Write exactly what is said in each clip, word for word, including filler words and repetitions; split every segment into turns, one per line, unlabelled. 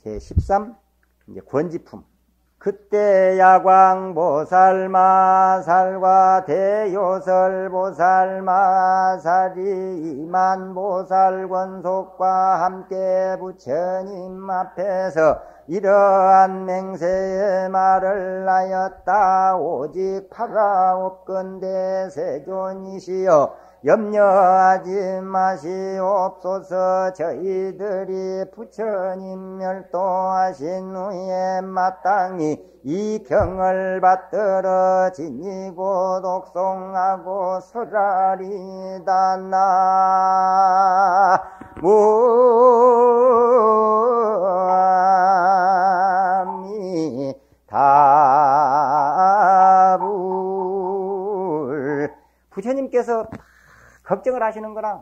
제십삼 이제 권지품. 그때 야광보살 마살과 대요설 보살 마살이 이만보살 권속과 함께 부처님 앞에서 이러한 맹세의 말을 하였다. 오직 파라옵건대 세존이시여 염려하지 마시옵소서. 저희들이 부처님 멸도하신 후에 마땅히 이 경을 받들어 지니고 독송하고 설하리다. 나무아미다불. 부처님께서 걱정을 하시는 거랑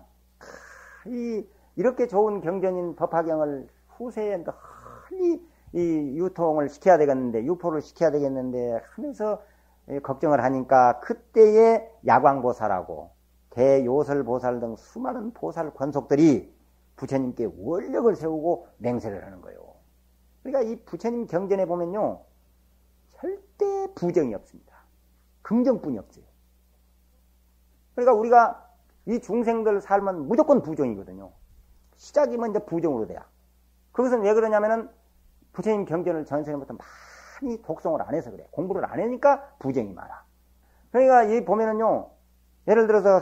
이 이렇게 좋은 경전인 법화경을 후세에 널리 이 유통을 시켜야 되겠는데 유포를 시켜야 되겠는데 하면서 걱정을 하니까 그때의 야광보살하고 대요설보살 등 수많은 보살 권속들이 부처님께 원력을 세우고 맹세를 하는 거예요. 그러니까 이 부처님 경전에 보면요 절대 부정이 없습니다. 긍정뿐이 없어요. 그러니까 우리가 이 중생들 삶은 무조건 부정이거든요. 시작이 먼저 부정으로 돼야. 그것은 왜 그러냐면은 부처님 경전을 전생부터 많이 독송을 안 해서 그래. 공부를 안 하니까 부정이 많아. 그러니까 이 보면은요, 예를 들어서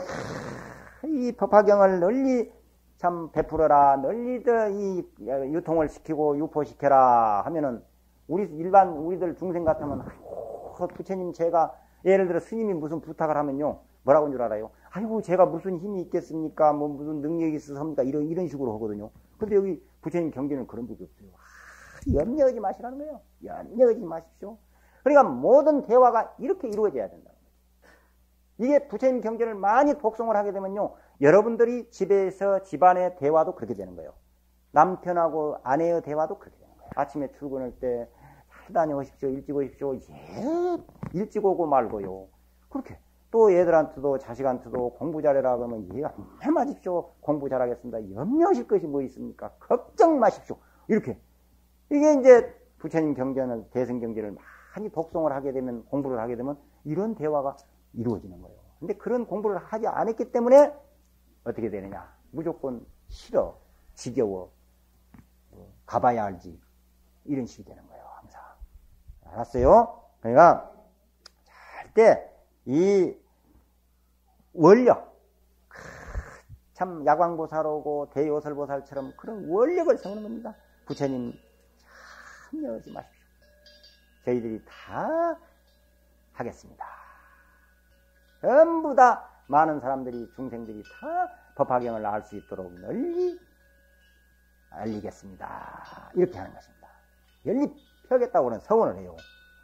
이 법화경을 널리 참 베풀어라, 널리들 이 유통을 시키고 유포시켜라 하면은 우리 일반 우리들 중생 같으면 아이고 부처님 제가 예를 들어 스님이 무슨 부탁을 하면요 뭐라고 한 줄 알아요? 아이고 제가 무슨 힘이 있겠습니까? 뭐 무슨 능력이 있어서 합니까? 이런 이런 식으로 하거든요. 근데 여기 부처님 경전은 그런 적이 없어요. 아, 염려하지 마시라는 거예요. 염려하지 마십시오. 그러니까 모든 대화가 이렇게 이루어져야 된다는 거예요. 이게 부처님 경전을 많이 독송을 하게 되면요, 여러분들이 집에서 집안의 대화도 그렇게 되는 거예요. 남편하고 아내의 대화도 그렇게 되는 거예요. 아침에 출근할 때 잘 다녀오십시오. 일찍 오십시오. 예, 일찍 오고 말고요. 그렇게. 또 애들한테도 자식한테도 공부 잘해라 그러면 예, 해 마십시오. 공부 잘하겠습니다. 염려하실 것이 뭐 있습니까? 걱정 마십시오. 이렇게. 이게 이제 부처님 경전을, 대승 경전을 많이 독송을 하게 되면, 공부를 하게 되면 이런 대화가 이루어지는 거예요. 근데 그런 공부를 하지 않았기 때문에 어떻게 되느냐? 무조건 싫어, 지겨워, 가봐야 알지. 이런 식이 되는 거예요, 항상. 알았어요? 그러니까 절대 이 원력, 참 야광보살하고 대요설보살처럼 그런 원력을 세우는 겁니다. 부처님 참여하지 마십시오. 저희들이 다 하겠습니다. 전부 다 많은 사람들이, 중생들이 다 법화경을 알 수 있도록 널리 알리겠습니다. 이렇게 하는 것입니다. 널리 펴겠다고는 서원을 해요.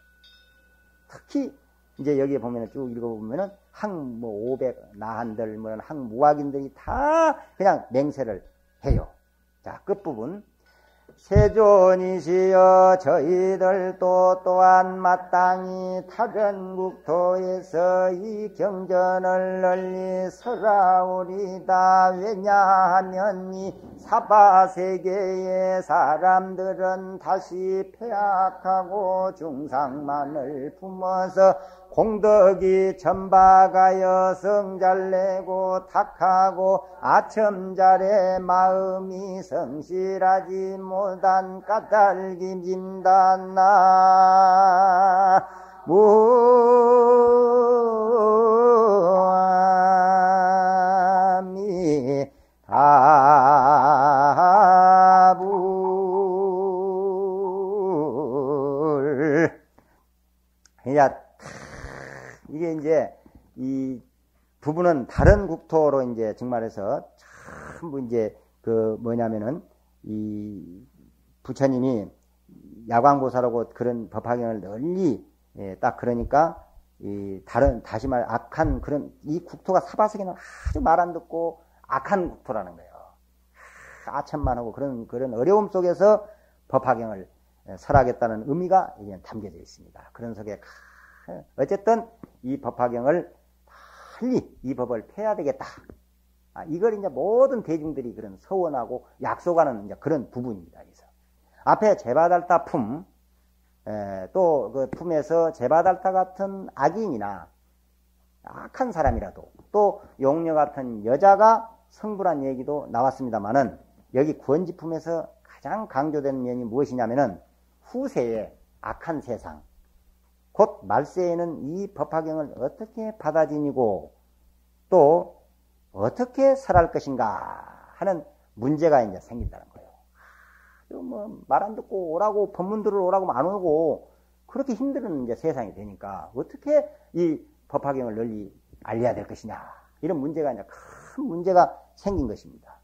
특히 이제 여기에 보면은 쭉 읽어보면은 항 뭐 오백 나한들 뭐 항무학인들이 다 그냥 맹세를 해요. 자, 끝부분. 세존이시여 저희들도 또한 마땅히 다른 국토에서 이 경전을 널리 설하오리다. 왜냐하면 이 사바세계의 사람들은 다시 폐악하고 중상만을 품어서 공덕이 전박하여 성잘내고 탁하고 아첨잘의 마음이 성실하지 못한 까닭이 진단나 무아미다불. 그냥 이게 이제 이 부부는 다른 국토로 이제 정말해서 전부 이제 그 뭐냐면은 이 부처님이 야광보살하고 그런 법화경을 널리 예, 딱 그러니까 이 다른 다시 말 악한 그런 이 국토가 사바세계는 아주 말 안 듣고 악한 국토라는 거예요. 아첨만하고 그런 그런 어려움 속에서 법화경을 설하겠다는 의미가 담겨져 있습니다. 그런 속에 어쨌든 이 법화경을 빨리 이 법을 펴야 되겠다. 아, 이걸 이제 모든 대중들이 그런 서원하고 약속하는 이제 그런 부분입니다. 그래서 앞에 제바달타 품, 또 그 품에서 제바달타 같은 악인이나 악한 사람이라도 또 용녀 같은 여자가 성불한 얘기도 나왔습니다만은 여기 구원지품에서 가장 강조된 면이 무엇이냐면은 후세의 악한 세상, 곧 말세에는 이 법화경을 어떻게 받아지니고 또 어떻게 살아갈 것인가 하는 문제가 이제 생긴다는 거예요. 뭐 말 안 듣고 오라고 법문 들으러 오라고 안 오고 그렇게 힘든 이제 세상이 되니까 어떻게 이 법화경을 널리 알려야 될 것이냐 이런 문제가 이제 큰 문제가 생긴 것입니다.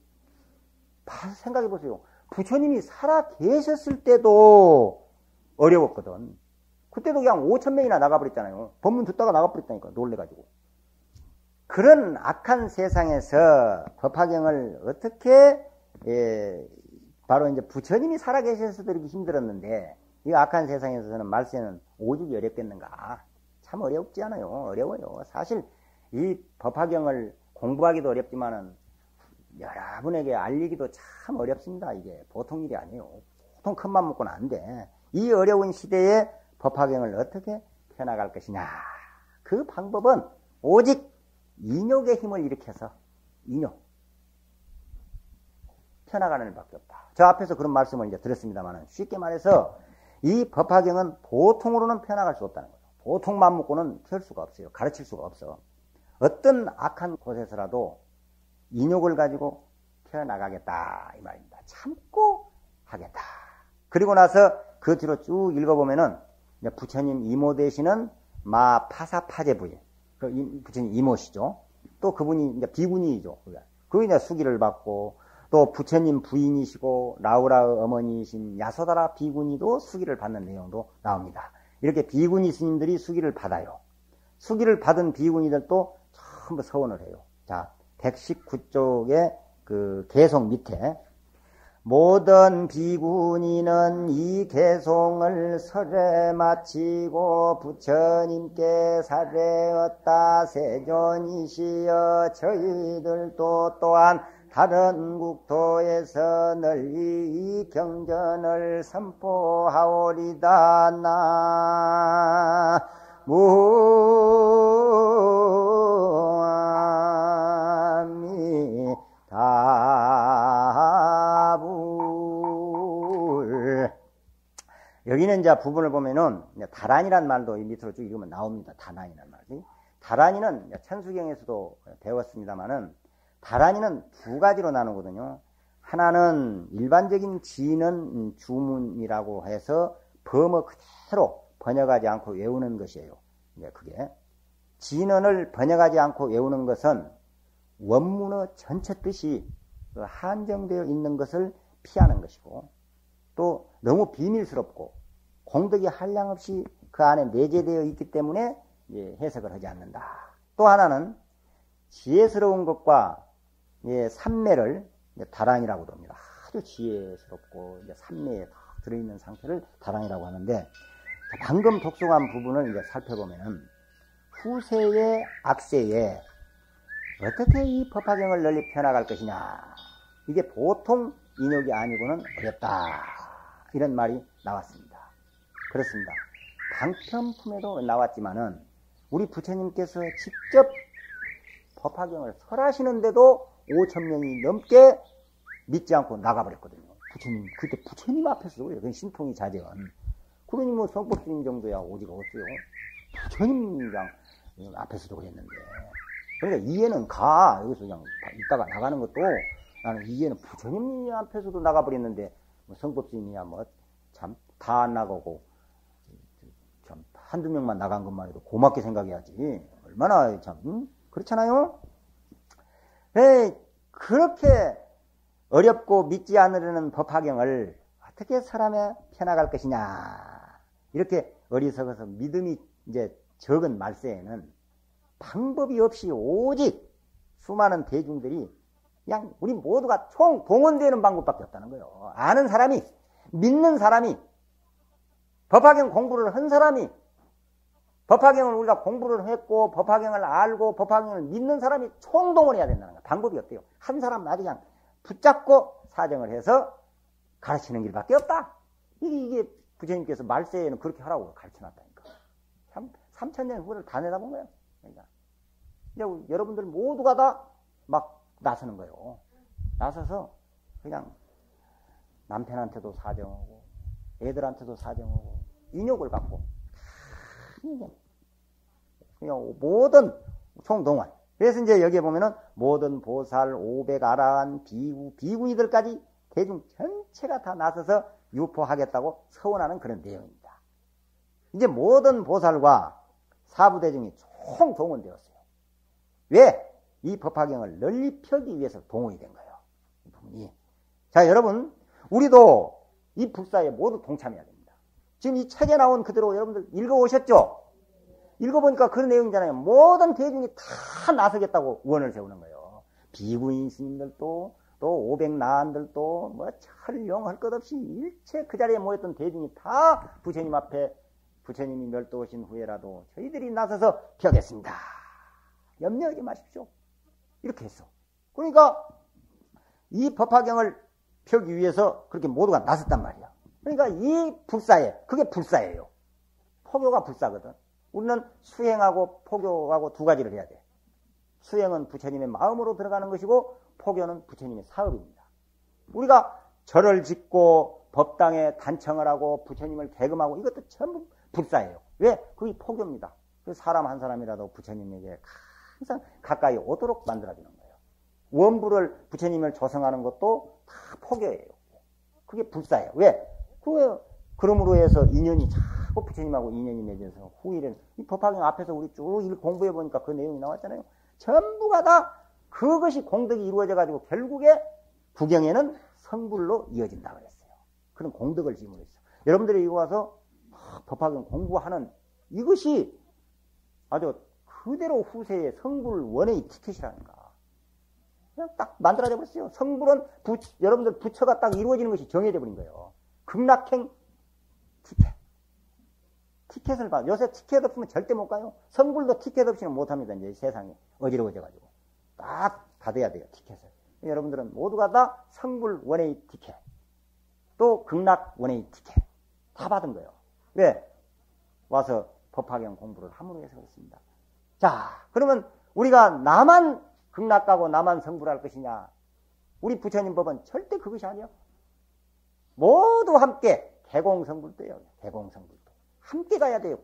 생각해 보세요. 부처님이 살아 계셨을 때도 어려웠거든. 그때도 그냥 오천 명이나 나가버렸잖아요. 법문 듣다가 나가버렸다니까 놀래가지고. 그런 악한 세상에서 법화경을 어떻게 예, 바로 이제 부처님이 살아 계셔서도 이렇게 힘들었는데 이 악한 세상에서는 말세는 오죽 어렵겠는가. 참 어렵지 않아요. 어려워요. 사실 이 법화경을 공부하기도 어렵지만은 여러분에게 알리기도 참 어렵습니다. 이게 보통 일이 아니에요. 보통 큰맘 먹고는 안 돼. 이 어려운 시대에 법화경을 어떻게 펴나갈 것이냐. 그 방법은 오직 인욕의 힘을 일으켜서 인욕 펴나가는 일밖에 없다. 저 앞에서 그런 말씀을 이제 드렸습니다만 쉽게 말해서 이 법화경은 보통으로는 펴나갈 수 없다는 거예요. 보통 맘 먹고는 펼 수가 없어요. 가르칠 수가 없어. 어떤 악한 곳에서라도 인욕을 가지고 펴나가겠다 이 말입니다. 참고 하겠다. 그리고 나서 그 뒤로 쭉 읽어보면은 부처님 이모 되시는 마 파사파제 부인, 그 부처님 이모시죠. 또 그분이 이제 비구니이죠. 그분이 이제 수기를 받고 또 부처님 부인이시고 라우라의 어머니이신 야소다라 비구니도 수기를 받는 내용도 나옵니다. 이렇게 비구니 스님들이 수기를 받아요. 수기를 받은 비구니들도 전부 서원을 해요. 자, 백십구 쪽에 그 개송 밑에 모든 비구니는 이 개송을 설에 마치고 부처님께 사례었다 세존이시여 저희들도 또한 다른 국토에서 널리 이 경전을 선포하오리다. 나무아미다불. 여기는 이제 부분을 보면은 다란이란 말도 밑으로 쭉 읽으면 나옵니다. 다란이란 말이. 다란이는 천수경에서도 배웠습니다만은 다란이는 두 가지로 나누거든요. 하나는 일반적인 지는 주문이라고 해서 범어 그대로 번역하지 않고 외우는 것이에요. 이제 그게 진언을 번역하지 않고 외우는 것은 원문의 전체 뜻이 한정되어 있는 것을 피하는 것이고 또 너무 비밀스럽고 공덕이 한량없이 그 안에 내재되어 있기 때문에 해석을 하지 않는다. 또 하나는 지혜스러운 것과 예, 삼매를 다란이라고도 합니다. 아주 지혜스럽고 이제 삼매에 들어있는 상태를 다란이라고 하는데 방금 독송한 부분을 이제 살펴보면은 후세의 악세에 어떻게 이 법화경을 널리 펴나갈 것이냐 이게 보통 인욕이 아니고는 어렵다 이런 말이 나왔습니다. 그렇습니다. 방편품에도 나왔지만은 우리 부처님께서 직접 법화경을 설하시는데도 오천 명이 넘게 믿지 않고 나가버렸거든요. 부처님, 그때 부처님 앞에서 그래요. 그건 신통이 자전. 그러니 뭐 성법스님 정도야 오지가 없어요. 부처님이랑 앞에서도 그랬는데. 그러니까 이해는 가. 여기서 그냥 있다가 나가는 것도 나는 이해는 부처님 앞에서도 나가버렸는데 뭐 성법스님이야 뭐 참 다 안 나가고 참 한두 명만 나간 것만 해도 고맙게 생각해야지. 얼마나 참 응? 그렇잖아요. 네, 그렇게 어렵고 믿지 않으려는 법화경을 어떻게 사람에 펴나갈 것이냐. 이렇게 어리석어서 믿음이 이제 적은 말세에는 방법이 없이 오직 수많은 대중들이 그냥 우리 모두가 총 동원되는 방법밖에 없다는 거예요. 아는 사람이, 믿는 사람이, 법화경 공부를 한 사람이, 법화경을 우리가 공부를 했고 법화경을 알고 법화경을 믿는 사람이 총동원해야 된다는 거예요. 방법이 없대요. 한 사람 아주 그냥 붙잡고 사정을 해서 가르치는 길밖에 없다. 이게, 이게 부처님께서 말세에는 그렇게 하라고 가르쳐놨다니까. 참, 삼천 년 후를 다 내다본 거예요. 그러니까. 이제 여러분들 모두가 다 막 나서는 거예요. 나서서 그냥 남편한테도 사정하고, 애들한테도 사정하고, 인욕을 갖고, 그냥 모든 총동원. 그래서 이제 여기에 보면은 모든 보살, 오백 아라한, 비구, 비구니들까지 대중 전체가 다 나서서 유포하겠다고 서원하는 그런 내용입니다. 이제 모든 보살과 사부대중이 총동원되었어요. 왜? 이 법화경을 널리 펴기 위해서 동원이 된 거예요. 이 부분이. 자, 여러분, 우리도 이 불사에 모두 동참해야 됩니다. 지금 이 책에 나온 그대로 여러분들 읽어오셨죠? 읽어보니까 그런 내용이잖아요. 모든 대중이 다 나서겠다고 원을 세우는 거예요. 비구인 스님들도, 또 오백 나한들도, 뭐, 철령 할 것 없이 일체 그 자리에 모였던 대중이 다 부처님 앞에 부처님이 멸도하신 후에라도 저희들이 나서서 펴겠습니다. 염려하지 마십시오. 이렇게 했어. 그러니까 이 법화경을 펴기 위해서 그렇게 모두가 나섰단 말이야. 그러니까 이 불사에, 그게 불사예요. 포교가 불사거든. 우리는 수행하고 포교하고 두 가지를 해야 돼. 수행은 부처님의 마음으로 들어가는 것이고 포교는 부처님의 사업입니다. 우리가 절을 짓고 법당에 단청을 하고 부처님을 계금하고 이것도 전부 불사예요. 왜? 그게 포교입니다. 사람 한 사람이라도 부처님에게 항상 가까이 오도록 만들어주는 거예요. 원부를 부처님을 조성하는 것도 다 포교예요. 그게 불사예요. 왜? 그거예요. 그러므로 해서 인연이 자꾸 부처님하고 인연이 맺어서 후일은 이 법화경 앞에서 우리 쭉 공부해 보니까 그 내용이 나왔잖아요. 전부가 다 그것이 공덕이 이루어져 가지고 결국에 부경에는 성불로 이어진다 그랬어요. 그런 공덕을 지음으로 했어요. 여러분들이 이거 와서 법화경 공부하는 이것이 아주 그대로 후세의 성불 원의 티켓이라는가. 그냥 딱 만들어져 버렸어요. 성불은 부, 여러분들 부처가 딱 이루어지는 것이 정해져 버린 거예요. 극락행 티켓. 티켓을 봐. 요새 티켓 없으면 절대 못 가요. 성불도 티켓 없이는 못 합니다. 이제 세상에 어지러워져가지고. 딱 받아야 돼요. 티켓을. 여러분들은 모두가 다 성불 원의 티켓. 또 극락 원의 티켓. 다 받은 거예요. 왜? 와서 법화경 공부를 함으로 해서 그렇습니다. 자, 그러면 우리가 나만 극락 가고 나만 성불할 것이냐? 우리 부처님 법은 절대 그것이 아니요. 모두 함께 개공성불도 해요. 개공성불도. 함께 가야 돼요.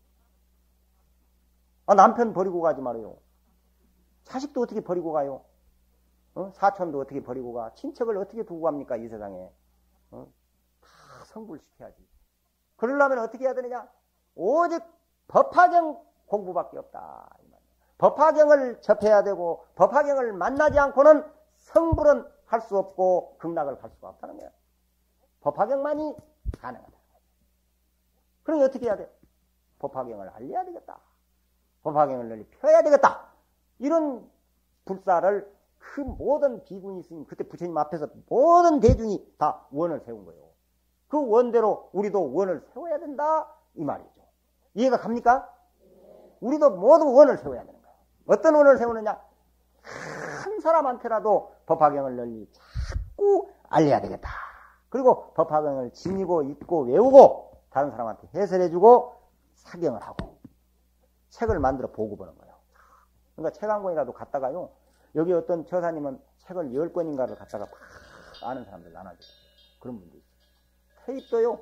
아, 남편 버리고 가지 말아요. 자식도 어떻게 버리고 가요? 어? 사촌도 어떻게 버리고 가? 친척을 어떻게 두고 갑니까? 이 세상에. 어? 다 성불시켜야지. 그러려면 어떻게 해야 되느냐? 오직 법화경 공부밖에 없다. 법화경을 접해야 되고 법화경을 만나지 않고는 성불은 할 수 없고 극락을 갈 수가 없다는 거예요. 법화경만이 가능하다. 그러니 어떻게 해야 돼? 법화경을 알려야 되겠다. 법화경을 널리 펴야 되겠다. 이런 불사를 그 모든 비군이 스님, 그때 부처님 앞에서 모든 대중이 다 원을 세운 거예요. 그 원대로 우리도 원을 세워야 된다. 이 말이죠. 이해가 갑니까? 우리도 모두 원을 세워야 되는 거예요. 어떤 원을 세우느냐? 한 사람한테라도 법화경을 널리 자꾸 알려야 되겠다. 그리고 법화경을 지니고 읽고 외우고 다른 사람한테 해설해주고 사경을 하고 책을 만들어 보고 보는 거예요. 그러니까 책 한 권이라도 갖다가요. 여기 어떤 처사님은 책을 열 권인가를 갖다가 막 아는 사람들 나눠줘요. 그런 분도 있어요. 테이프도요.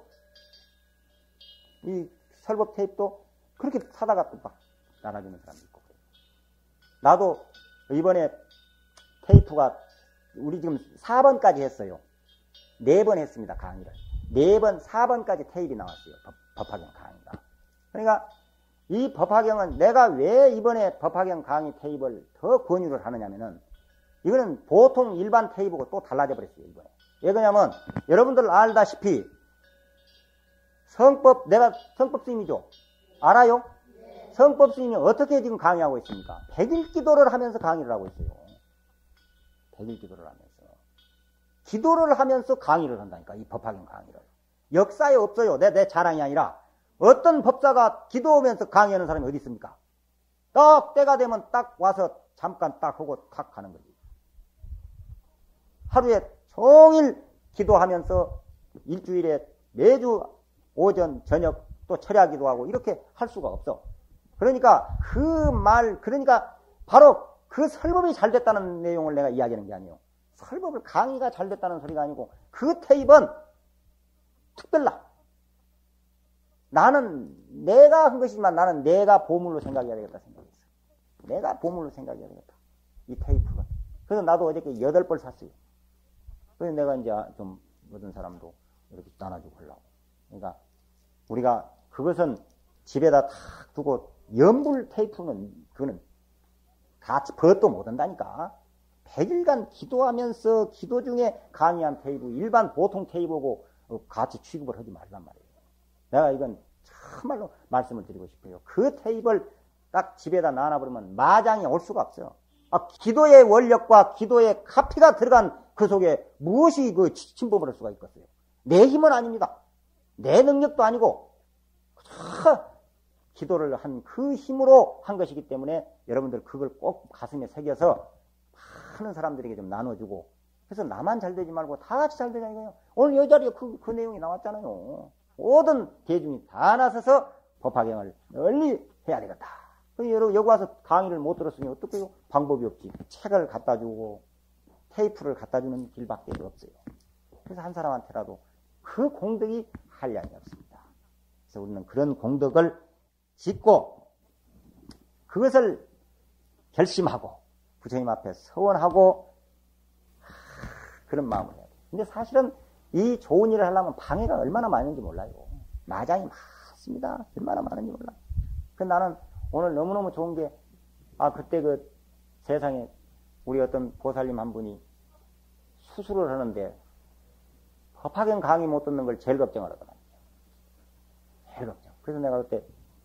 이 설법 테이프도 그렇게 사다가 또 막 나눠주는 사람도 있고 그래요. 나도 이번에 테이프가 우리 지금 사 번까지 했어요. 네 번 했습니다. 강의를. 네 번, 사 번까지 테이프가 나왔어요. 법, 법화경 강의가. 그러니까 이 법화경은 내가 왜 이번에 법화경 강의 테이프를 더 권유를 하느냐면은 이거는 보통 일반 테이프하고 또 달라져 버렸어요. 이번에. 왜 그러냐면 여러분들 알다시피 성법, 내가 성법 스님이죠. 알아요? 네. 성법 스님이 어떻게 지금 강의하고 있습니까? 백일 기도를 하면서 강의를 하고 있어요. 백일 기도를 하면서. 기도를 하면서 강의를 한다니까, 이 법화경 강의를. 역사에 없어요. 내, 내 자랑이 아니라. 어떤 법사가 기도하면서 강의하는 사람이 어디 있습니까? 딱 때가 되면 딱 와서 잠깐 딱 하고 탁 가는 거지. 하루에 종일 기도하면서 일주일에 매주 오전, 저녁 또 철야기도 하고 이렇게 할 수가 없어. 그러니까 그 말, 그러니까 바로 그 설법이 잘 됐다는 내용을 내가 이야기하는 게 아니에요. 설법을 강의가 잘 됐다는 소리가 아니고 그 테이프는 특별나. 나는 내가 한 것이지만 나는 내가 보물로 생각해야 되겠다 생각했어. 내가 보물로 생각해야 되겠다. 이 테이프가. 그래서 나도 어저께 여덟 벌 샀어요. 그래서 내가 이제 좀 얻은 사람도 이렇게 나눠주고 하려고. 그러니까 우리가 그것은 집에다 탁 두고 연불 테이프는 그거는 같이 벗도 못 한다니까. 백 일간 기도하면서 기도 중에 강의한 테이프, 일반 보통 테이프고 같이 취급을 하지 말란 말이에요. 내가 이건 참말로 말씀을 드리고 싶어요. 그 테이프를 딱 집에다 놔놔버리면 마장이 올 수가 없어요. 아, 기도의 원력과 기도의 카피가 들어간 그 속에 무엇이 그 침범을 할 수가 있겠어요? 내 힘은 아닙니다. 내 능력도 아니고 참 기도를 한 그 힘으로 한 것이기 때문에 여러분들 그걸 꼭 가슴에 새겨서 많은 사람들에게 좀 나눠주고 그래서 나만 잘 되지 말고 다 같이 잘 되자 이거예요. 오늘 이 자리에 그, 그 내용이 나왔잖아요. 모든 대중이 다 나서서 법화경을 널리 해야 되겠다. 여러분 여기 와서 강의를 못 들었으니 어떡해요? 방법이 없지. 책을 갖다 주고 테이프를 갖다 주는 길밖에 없어요. 그래서 한 사람한테라도 그 공덕이 한량이 없습니다. 그래서 우리는 그런 공덕을 짓고 그것을 결심하고 부처님 앞에 서원하고 그런 마음을 해야 돼요. 근데 사실은 이 좋은 일을 하려면 방해가 얼마나 많은지 몰라요. 마장이 많습니다. 얼마나 많은지 몰라요. 그 나는 오늘 너무너무 좋은 게, 아, 그때 그 세상에 우리 어떤 보살님 한 분이 수술을 하는데 법화경 강의 못 듣는 걸 제일 걱정을 하더라고요. 제일 걱정. 그래서 내가 그때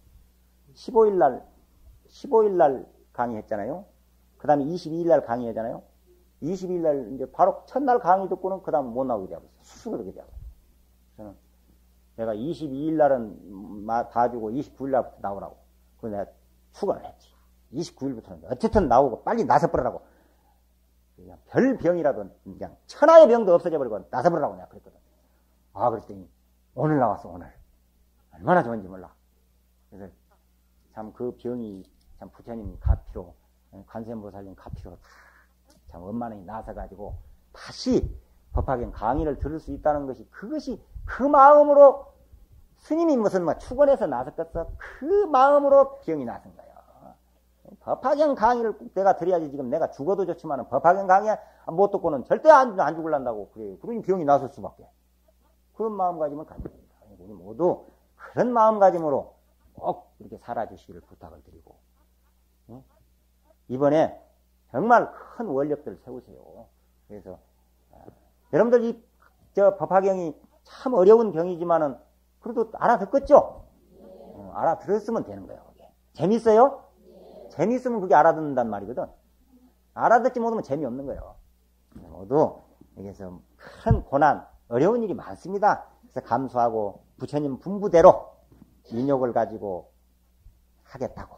십오 일 날, 십오 일 날 강의했잖아요. 그 다음에 이십이 일 날 강의하잖아요. 이십이 일 날 이제 바로 첫날 강의 듣고는 그 다음 못 나오게 되고 있어요. 수술을 하게 되고. 저는 내가 이십이 일 날은 봐주고 이십구 일 날부터 나오라고. 그래서 내가 추가를 했지. 이십구 일부터는 어쨌든 나오고 빨리 나서 버리라고. 그냥 별 병이라도 그냥 천하의 병도 없어져 버리고 나서 버리라고 내가 그랬거든. 아, 그랬더니 오늘 나왔어, 오늘. 얼마나 좋은지 몰라. 그래서 참 그 병이 참 부처님 가피로, 관세음보살님 가피로 참 원만히 나서가지고 다시 법화경 강의를 들을 수 있다는 것이 그것이 그 마음으로 스님이 무슨 뭐 축원해서 나섰겠어? 그 마음으로 병이 나선 거예요. 법화경 강의를 꼭 내가 들어야지. 지금 내가 죽어도 좋지만 법화경 강의 못 듣고는 절대 안, 안 죽을란다고 그래요. 그러니 병이 나설 수밖에. 그런 마음가짐을 가져야 됩니다. 우리 모두 그런 마음가짐으로 꼭 이렇게 살아주시기를 부탁을 드리고, 응? 이번에 정말 큰 원력들을 세우세요. 그래서 아, 여러분들 이 저 법화경이 참 어려운 경이지만은 그래도 알아듣겠죠? 어, 알아들었으면 되는 거예요. 그게. 재밌어요? 재밌으면 그게 알아듣는단 말이거든. 알아듣지 못하면 재미없는 거예요. 모두 여기서 큰 고난, 어려운 일이 많습니다. 그래서 감수하고 부처님 분부대로 인욕을 가지고 하겠다고.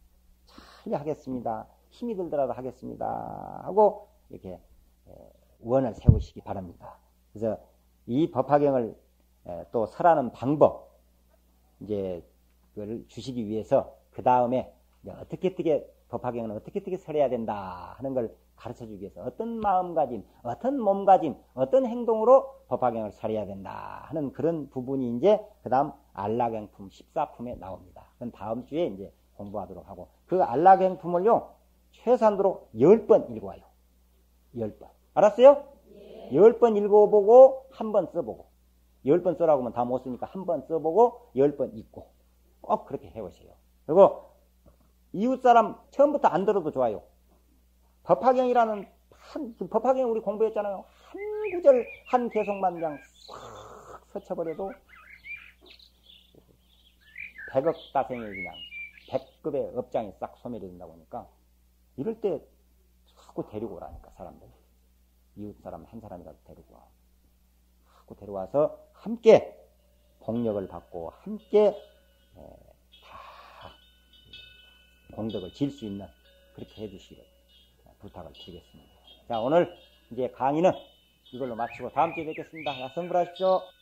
잘 하겠습니다. 힘이 들더라도 하겠습니다. 하고 이렇게 원을 세우시기 바랍니다. 그래서 이 법화경을 또 설하는 방법, 이제 그걸 주시기 위해서 그 다음에 어떻게 어떻게 법화경은 어떻게 어떻게 설해야 된다 하는 걸 가르쳐 주기 위해서 어떤 마음가짐, 어떤 몸가짐, 어떤 행동으로 법화경을 설해야 된다 하는 그런 부분이 이제 그 다음 안락행품 십사 품에 나옵니다. 그건 다음 주에 이제 공부하도록 하고 그 안락행품을요 최소한도로 열 번 읽어와요. 열 번. 알았어요? 예. 열 번 읽어보고 한 번 써보고 열 번 써라고 하면 다 못 쓰니까 한 번 써보고 열 번 읽고 꼭 그렇게 해보세요. 그리고 이웃사람 처음부터 안 들어도 좋아요. 법화경이라는 한, 법화경 우리 공부했잖아요. 한 구절 한 개성만 그냥 싹 스쳐버려도 백억 다생이 그냥 백급의 업장이 싹 소멸된다고 하니까 이럴 때 자꾸 데리고 오라니까 사람들. 이웃사람 한 사람이라도 데리고 와. 자꾸 데려와서 함께 공력을 받고 함께 다 공덕을 질 수 있는 그렇게 해주시기를 부탁을 드리겠습니다. 자, 오늘 이제 강의는 이걸로 마치고 다음 주에 뵙겠습니다. 성불하십시오.